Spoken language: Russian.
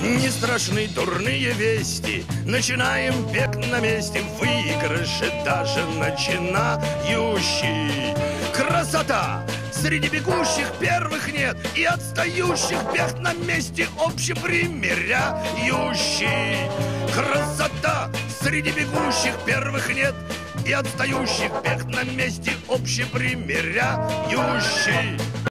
Не страшны дурные вести, начинаем бег на месте, в выигрыше даже начинающий. Красота! Среди бегущих первых нет, и отстающих бег на месте общепримиряющий. Красота! Среди бегущих первых нет, и отстающих бег на месте общепримиряющий.